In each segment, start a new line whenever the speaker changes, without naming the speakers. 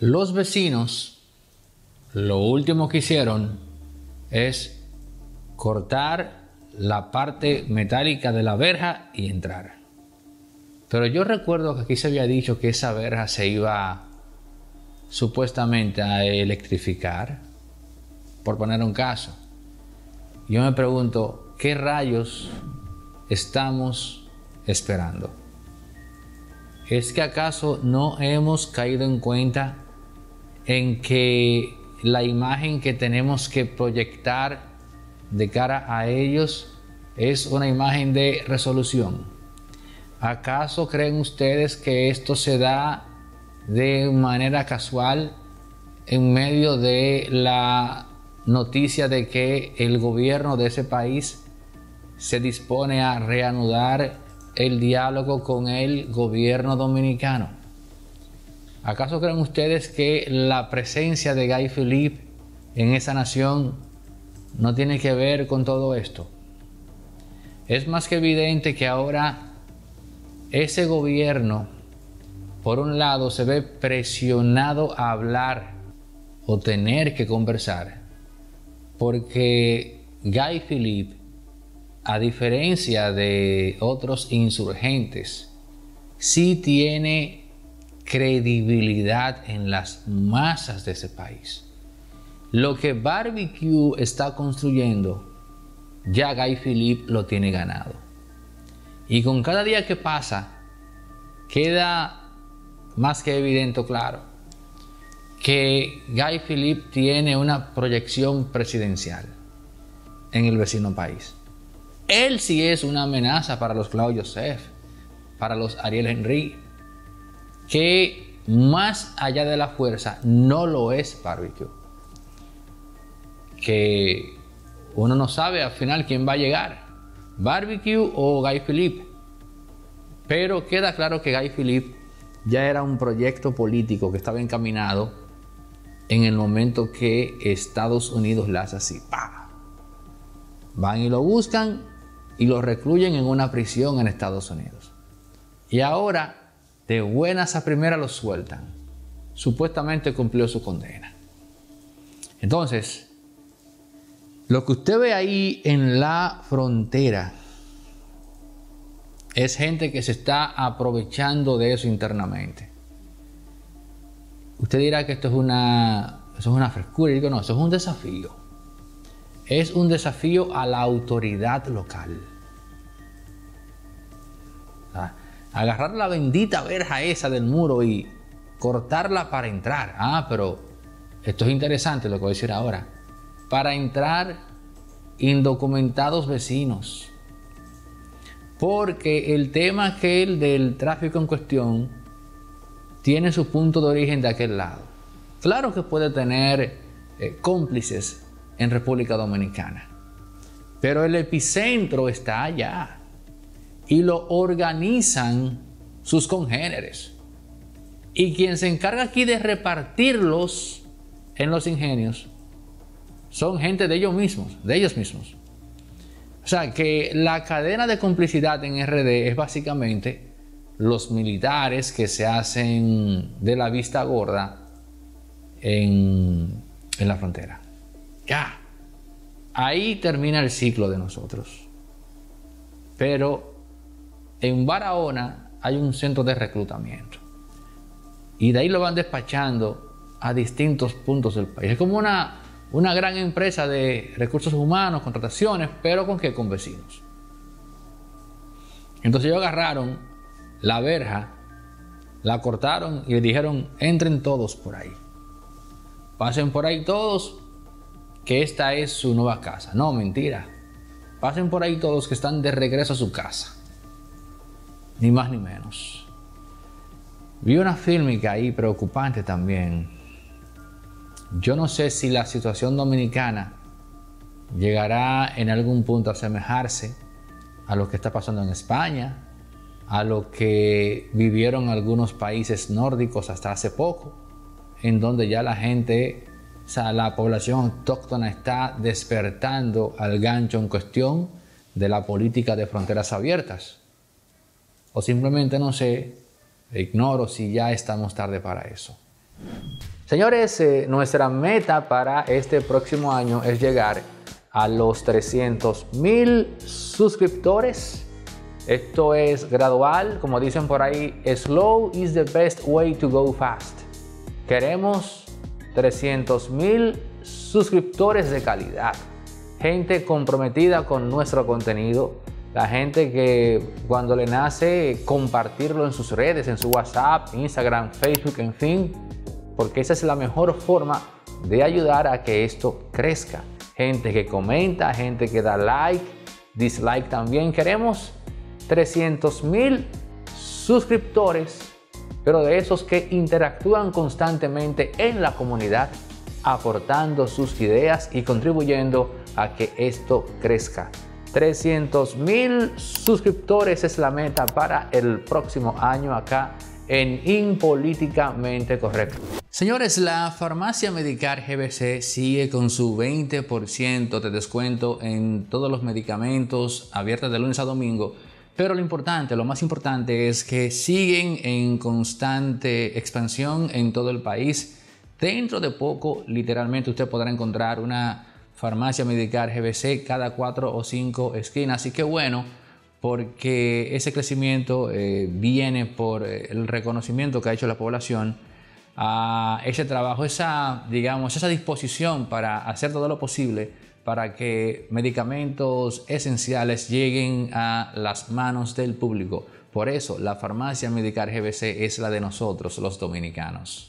Los vecinos, lo último que hicieron es cortar la parte metálica de la verja y entrar. Pero yo recuerdo que aquí se había dicho que esa verja se iba supuestamente a electrificar, por poner un caso. Yo me pregunto, ¿qué rayos estamos esperando? ¿Es que acaso no hemos caído en cuenta en que la imagen que tenemos que proyectar de cara a ellos es una imagen de resolución? ¿Acaso creen ustedes que esto se da de manera casual en medio de la noticia de que el gobierno de ese país se dispone a reanudar el diálogo con el gobierno dominicano? ¿Acaso creen ustedes que la presencia de Guy Philippe en esa nación no tiene que ver con todo esto? Es más que evidente que ahora ese gobierno, por un lado, se ve presionado a hablar o tener que conversar, porque Guy Philippe, a diferencia de otros insurgentes, sí tiene credibilidad en las masas de ese país. Lo que Barbecue está construyendo, ya Guy Philippe lo tiene ganado. Y con cada día que pasa, queda más que evidente, claro, que Guy Philippe tiene una proyección presidencial en el vecino país. Él sí es una amenaza para los Claude Joseph, para los Ariel Henry, que más allá de la fuerza no lo es Barbecue. Que uno no sabe al final quién va a llegar, Barbecue o Guy Philippe. Pero queda claro que Guy Philippe ya era un proyecto político que estaba encaminado en el momento que Estados Unidos le hace así, ¡pah! Van y lo buscan y lo recluyen en una prisión en Estados Unidos. Y ahora, de buenas a primeras, lo sueltan. Supuestamente cumplió su condena. Entonces, lo que usted ve ahí en la frontera es gente que se está aprovechando de eso internamente. Usted dirá que esto es una frescura. Y digo, no, eso es un desafío. Es un desafío a la autoridad local. Agarrar la bendita verja esa del muro y cortarla para entrar. Pero esto es interesante lo que voy a decir ahora. Para entrar indocumentados vecinos. Porque el tema aquel del tráfico en cuestión tiene su punto de origen de aquel lado. Claro que puede tener cómplices en República Dominicana, pero el epicentro está allá y lo organizan sus congéneres. Y quien se encarga aquí de repartirlos en los ingenios son gente de ellos mismos, O sea que la cadena de complicidad en RD es básicamente los militares que se hacen de la vista gorda en la frontera. Ya, ahí termina el ciclo de nosotros. Pero en Barahona hay un centro de reclutamiento y de ahí lo van despachando a distintos puntos del país. Es como una gran empresa de recursos humanos, contrataciones, pero ¿con qué? Con vecinos. Entonces ellos agarraron la verja, la cortaron y le dijeron, entren todos por ahí. Pasen por ahí todos, que esta es su nueva casa. No, mentira. Pasen por ahí todos que están de regreso a su casa. Ni más ni menos. Vi una fílmica ahí preocupante también. Yo no sé si la situación dominicana llegará en algún punto a asemejarse a lo que está pasando en España, a lo que vivieron algunos países nórdicos hasta hace poco, en donde ya la gente, o sea, la población autóctona está despertando al gancho en cuestión de la política de fronteras abiertas. O simplemente no sé, ignoro si ya estamos tarde para eso. Señores, nuestra meta para este próximo año es llegar a los 300,000 suscriptores. Esto es gradual, como dicen por ahí, slow is the best way to go fast. Queremos 300,000 suscriptores de calidad, gente comprometida con nuestro contenido, la gente que cuando le nace compartirlo en sus redes, en su WhatsApp, Instagram, Facebook, en fin, porque esa es la mejor forma de ayudar a que esto crezca. Gente que comenta, gente que da like, dislike también. Queremos 300,000 suscriptores, pero de esos que interactúan constantemente en la comunidad, aportando sus ideas y contribuyendo a que esto crezca. 300,000 suscriptores es la meta para el próximo año acá en Impolíticamente Correcto. Señores, la farmacia Medicar GBC sigue con su 20% de descuento en todos los medicamentos, abiertas de lunes a domingo. Pero lo más importante es que siguen en constante expansión en todo el país. Dentro de poco, literalmente, usted podrá encontrar una farmacia Medicar GBC cada 4 o 5 esquinas. Así que bueno, porque ese crecimiento viene por el reconocimiento que ha hecho la población a ese trabajo, esa disposición para hacer todo lo posible para que medicamentos esenciales lleguen a las manos del público. Por eso, la farmacia Medicar GBC es la de nosotros, los dominicanos.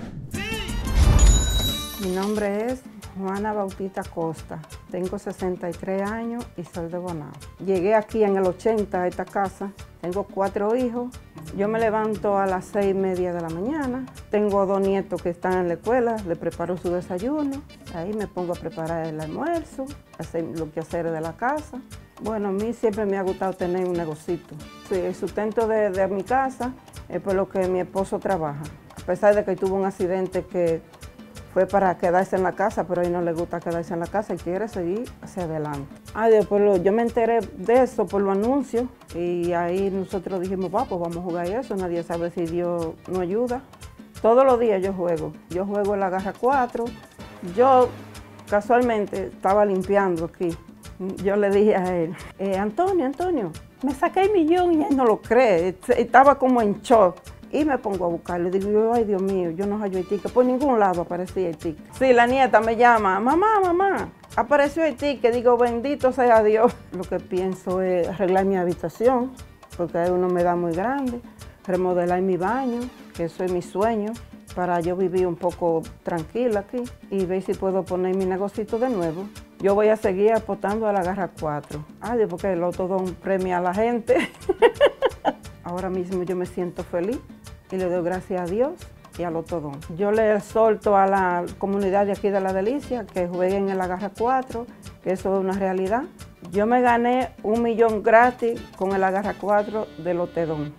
Mi nombre es Juana Bautista Costa, tengo 63 años y soy de Bonao. Llegué aquí en el 80 a esta casa, tengo 4 hijos, yo me levanto a las 6:30 de la mañana, tengo 2 nietos que están en la escuela, les preparo su desayuno, ahí me pongo a preparar el almuerzo, hacer los quehaceres de la casa. Bueno, a mí siempre me ha gustado tener un negocito. Sí, el sustento de mi casa es por lo que mi esposo trabaja, a pesar de que tuvo un accidente que fue para quedarse en la casa, pero a él no le gusta quedarse en la casa y quiere seguir hacia adelante. Yo me enteré de eso por los anuncios y ahí nosotros dijimos, pues vamos a jugar eso, nadie sabe si Dios nos ayuda. Todos los días yo juego en la garra 4. Yo casualmente estaba limpiando aquí. Yo le dije a él, Antonio, me saqué el millón y él no lo cree, estaba como en shock. Y me pongo a buscarlo. Digo, ay Dios mío, yo no hallo el ticket. Por ningún lado aparecía el ticket. Sí, la nieta me llama, mamá, apareció el ticket. Digo, bendito sea Dios. Lo que pienso es arreglar mi habitación, porque hay una humedad muy grande. Remodelar mi baño, que eso es mi sueño, para yo vivir un poco tranquila aquí y ver si puedo poner mi negocito de nuevo. Yo voy a seguir apostando a la garra 4. Ay, porque el Lotodón premia a la gente. Ahora mismo yo me siento feliz y le doy gracias a Dios y al Lotodón. Yo le exhorto a la comunidad de aquí de La Delicia que jueguen en la garra 4, que eso es una realidad. Yo me gané 1 millón gratis con el Agarra 4 de Lotedón.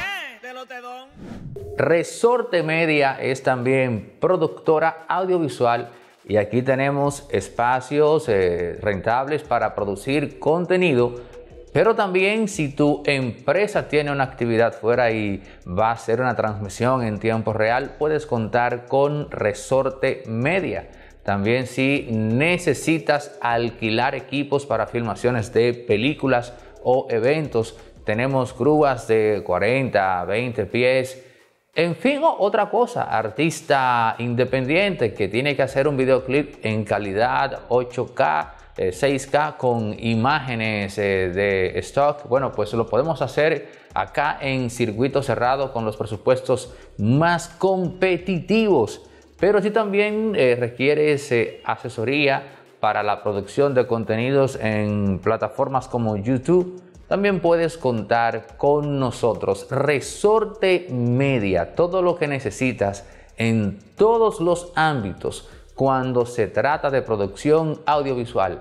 Resorte Media es también productora audiovisual y aquí tenemos espacios rentables para producir contenido. Pero también si tu empresa tiene una actividad fuera y va a hacer una transmisión en tiempo real, puedes contar con Resorte Media. También si necesitas alquilar equipos para filmaciones de películas o eventos, tenemos grúas de 40, 20 pies. En fin, otra cosa, artista independiente que tiene que hacer un videoclip en calidad 8K, 6K con imágenes de stock, bueno, pues lo podemos hacer acá en circuito cerrado con los presupuestos más competitivos. Pero si también requieres asesoría para la producción de contenidos en plataformas como YouTube, también puedes contar con nosotros. Resorte Media, todo lo que necesitas en todos los ámbitos cuando se trata de producción audiovisual.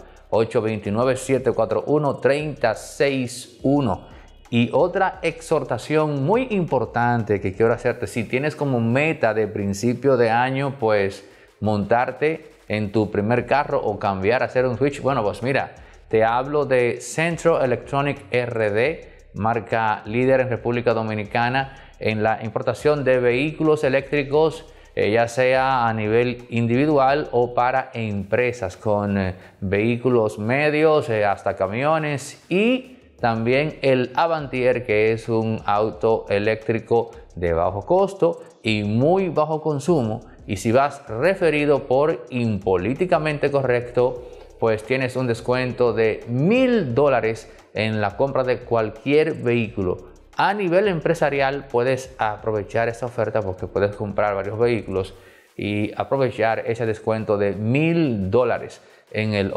829-741-3061. Y otra exhortación muy importante que quiero hacerte, si tienes como meta de principio de año, pues montarte en tu primer carro o cambiar a hacer un switch, bueno, pues mira, te hablo de Centro Electronic RD, marca líder en República Dominicana en la importación de vehículos eléctricos ya sea a nivel individual o para empresas con vehículos medios hasta camiones, y también el Avantier, que es un auto eléctrico de bajo costo y muy bajo consumo, y si vas referido por Impolíticamente Correcto, pues tienes un descuento de $1000 en la compra de cualquier vehículo. A nivel empresarial puedes aprovechar esta oferta porque puedes comprar varios vehículos y aprovechar ese descuento de $1000 en el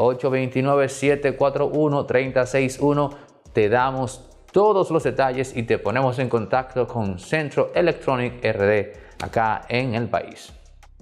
829-741-3061. Te damos todos los detalles y te ponemos en contacto con Centro Electronic RD acá en el país.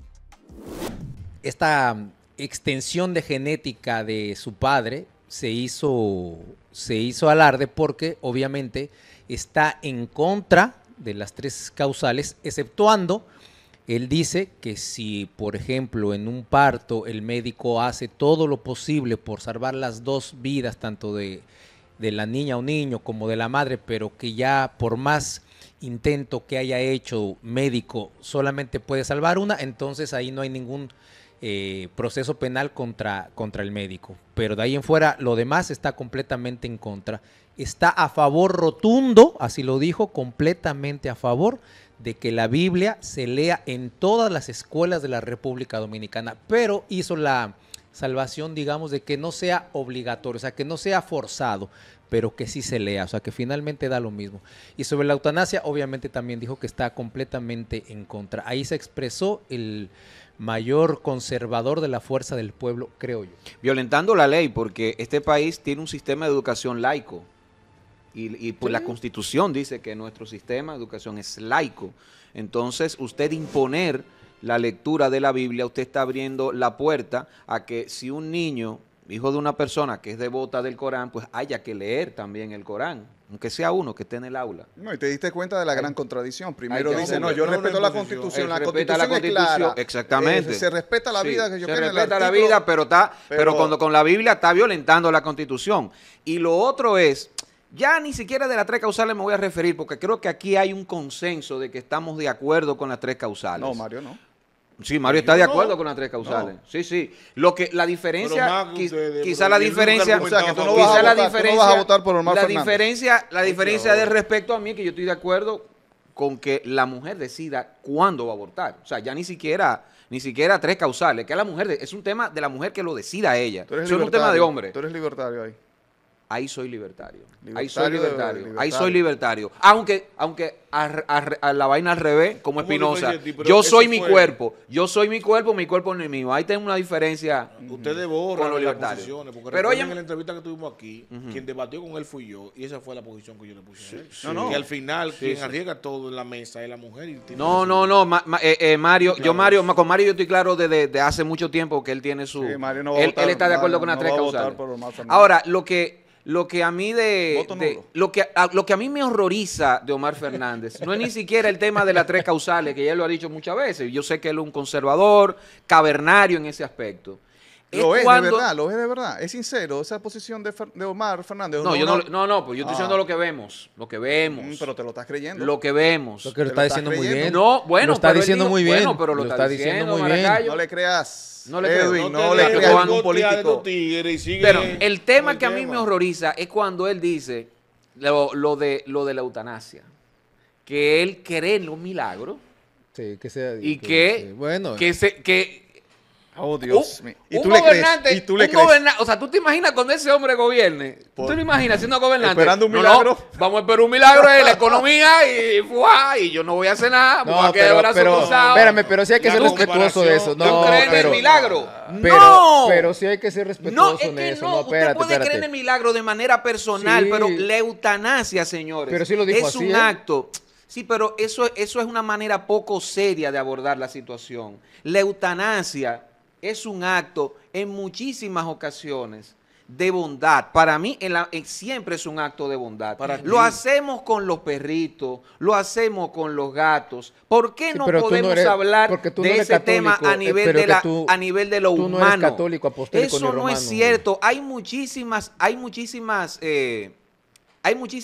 Esta extensión de genética de su padre se hizo alarde porque obviamente está en contra de las 3 causales, exceptuando, él dice que si, por ejemplo, en un parto el médico hace todo lo posible por salvar las 2 vidas, tanto de la niña o niño como de la madre, pero que ya por más intento que haya hecho médico solamente puede salvar una, entonces ahí no hay ningún proceso penal contra el médico. Pero de ahí en fuera, lo demás está completamente en contra. Está a favor rotundo, así lo dijo, completamente a favor de que la Biblia se lea en todas las escuelas de la República Dominicana, pero hizo la salvación, digamos, de que no sea obligatorio, o sea, que no sea forzado, pero que sí se lea, o sea, que finalmente da lo mismo. Y sobre la eutanasia, obviamente también dijo que está completamente en contra. Ahí se expresó el mayor conservador de la fuerza del pueblo, creo yo.
Violentando la ley, porque este país tiene un sistema de educación laico. Y pues la Constitución dice que nuestro sistema de educación es laico. Entonces, usted imponer la lectura de la Biblia, usted está abriendo la puerta a que si un niño, hijo de una persona que es devota del Corán, pues haya que leer también el Corán, aunque sea uno que esté en el aula.
No, y te diste cuenta de la gran contradicción. Primero
que
dice, no, yo respeto la Constitución. La Constitución es clara.
Exactamente.
Se respeta la vida que yo quiero.
Se respeta la vida, pero cuando con la Biblia está violentando la Constitución. Y lo otro es, ya ni siquiera de las 3 causales me voy a referir, porque creo que aquí hay un consenso de que estamos de acuerdo con las 3 causales.
No, Mario, no.
Sí, Mario está de acuerdo con las 3 causales. No. Sí, sí. Lo que la diferencia, quizá la diferencia,
o sea, que tú no vas a votar por Omar Fernández.
La diferencia de respecto a mí, que yo estoy de acuerdo con que la mujer decida cuándo va a abortar. O sea, ya ni siquiera 3 causales, que la mujer es un tema de la mujer que lo decida ella. Eso es un tema de hombre.
Tú eres libertario ahí.
Ahí soy libertario. Ahí soy libertario. Aunque a la vaina al revés, como Espinosa. Yo soy mi cuerpo. Mi cuerpo no es mío. Ahí tengo una diferencia.
Ustedes borran las posiciones. Porque
pero
en la entrevista que tuvimos aquí, quien debatió con él fui yo. Y esa fue la posición que yo le puse a él. Que al final, quien arriesga todo en la mesa es la mujer.
No. Mario, con Mario yo estoy claro desde hace mucho tiempo que él tiene su... él está de acuerdo con las 3 causales. Ahora, lo que a mí lo que a mí me horroriza de Omar Fernández no es ni siquiera el tema de las 3 causales, que ya lo ha dicho muchas veces. Yo sé que él es un conservador, cavernario en ese aspecto.
Lo es de verdad. Es sincero esa posición de Omar Fernández.
No, pues yo estoy diciendo lo que vemos.
Pero te lo estás creyendo.
Lo que vemos.
Lo que lo está diciendo muy bien.
No, bueno,
lo está diciendo muy bien.
Bueno, pero lo está diciendo muy bien.
No le creas.
No le creo.
No le creas a un político.
Pero el tema que a mí me horroriza es cuando él dice lo de la eutanasia. Que él cree en los milagros.
Sí, que sea.
Y que
oh, Dios mío.
¿Y tú le crees? O sea, ¿tú te imaginas cuando ese hombre gobierne? ¿Tú te lo imaginas siendo gobernante?
Esperando un milagro.
Vamos a esperar un milagro en la economía y yo no voy a hacer nada.
Pero sí hay que ser respetuoso de eso.
¿Tú crees en el milagro?
Pero sí hay que ser respetuoso en eso. No,
usted puede creer en el milagro de manera personal, pero la eutanasia, señores,
pero sí lo dijo
es un acto. Sí, pero eso es una manera poco seria de abordar la situación. La eutanasia es un acto en muchísimas ocasiones de bondad. Para mí siempre es un acto de bondad. Lo hacemos con los perritos, lo hacemos con los gatos. ¿Por qué no podemos hablar de ese tema a nivel de lo humano?
No eres católico, apostólico,
eso no es cierto. Hay muchísimos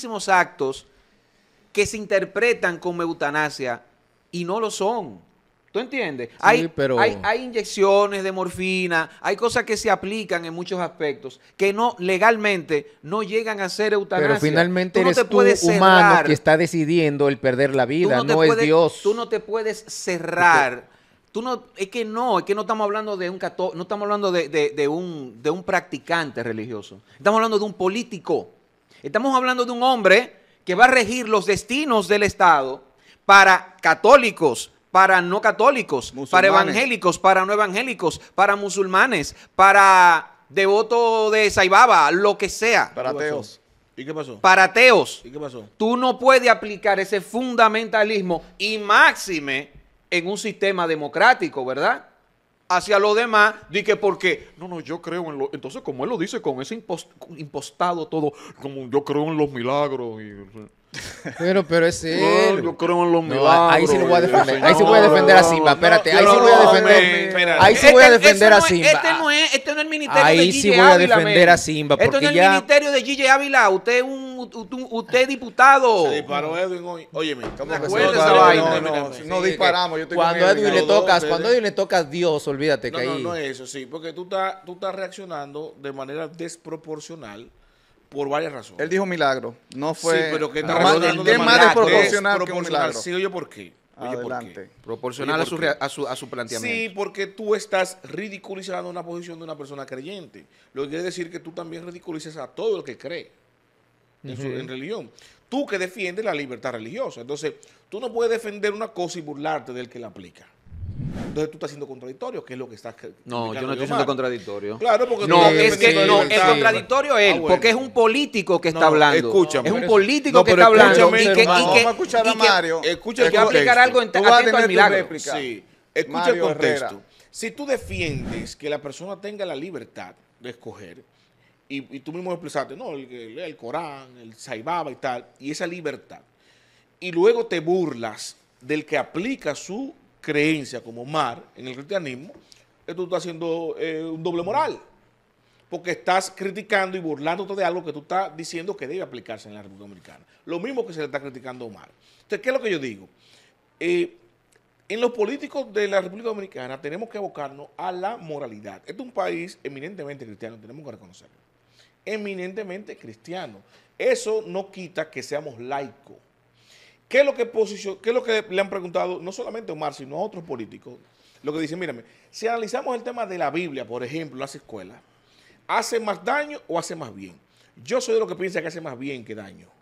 actos que se interpretan como eutanasia y no lo son. ¿Tú entiendes?
Sí, pero...
hay inyecciones de morfina, hay cosas que se aplican en muchos aspectos que no legalmente no llegan a ser eutanasia.
Pero finalmente
no
eres tú humano que está decidiendo el perder la vida, no es Dios.
Tú no te puedes cerrar. Es que no estamos hablando de un no estamos hablando de un practicante religioso. Estamos hablando de un político. Estamos hablando de un hombre que va a regir los destinos del Estado para católicos, para no católicos, musulmanes, para evangélicos, para no evangélicos, para musulmanes, para devotos de Saibaba, lo que sea.
Para ateos.
¿Y qué pasó?
Para ateos.
¿Y qué pasó?
Tú no puedes aplicar ese fundamentalismo y máxime en un sistema democrático, ¿verdad? Hacia lo demás, di que porque, no, yo creo en lo, entonces como él lo dice con ese impostado todo, como yo creo en los milagros y...
Pero es él.
Yo creo en los milagros.
Ahí sí lo voy a defender. Ahí sí voy a defender a Simba. Espérate, ahí sí voy a defender. Ahí sí voy a defender a Simba.
Este no es el ministerio
ahí
de Gigi
sí voy a defender a Simba.
Esto no es el ministerio de Gigi Ávila. Usted es diputado.
Se disparó Edwin hoy. Óyeme.
No disparamos.
Cuando a Edwin le toca a Dios, olvídate que ahí.
No es eso, sí. Porque tú estás reaccionando de manera desproporcional. Por varias razones.
Él dijo milagro, no fue...
Sí, pero que está
más desproporcional que un milagro.
Sí, oye, ¿por qué?
Adelante.
Proporcional a su planteamiento.
Sí, porque tú estás ridiculizando una posición de una persona creyente. Lo que quiere decir que tú también ridiculizas a todo el que cree en religión. Tú que defiendes la libertad religiosa. Entonces, tú no puedes defender una cosa y burlarte del que la aplica. Entonces tú estás siendo contradictorio, que es lo que estás...
No, yo no estoy siendo contradictorio.
Claro, porque...
No, es contradictorio él, porque es un político que está hablando.
Escúchame.
Es un político que está hablando.
Vamos a escuchar a Mario.
Escucha el
que va a aplicar algo atento al milagro.
Sí, escucha el contexto. Si tú defiendes que la persona tenga la libertad de escoger, y tú mismo expresaste, no, el Corán, el Saibaba y tal, y esa libertad, y luego te burlas del que aplica su creencia como Omar en el cristianismo, tú estás haciendo un doble moral, porque estás criticando y burlándote de algo que tú estás diciendo que debe aplicarse en la República Dominicana. Lo mismo que se le está criticando a Omar. Entonces, ¿qué es lo que yo digo? En los políticos de la República Dominicana tenemos que abocarnos a la moralidad. Este es un país eminentemente cristiano, tenemos que reconocerlo. Eminentemente cristiano. Eso no quita que seamos laicos. ¿Qué es lo que le han preguntado no solamente a Omar, sino a otros políticos? Lo que dicen, mírame, si analizamos el tema de la Biblia, por ejemplo, las escuelas, ¿hace más daño o hace más bien? Yo soy de los que piensa que hace más bien que daño.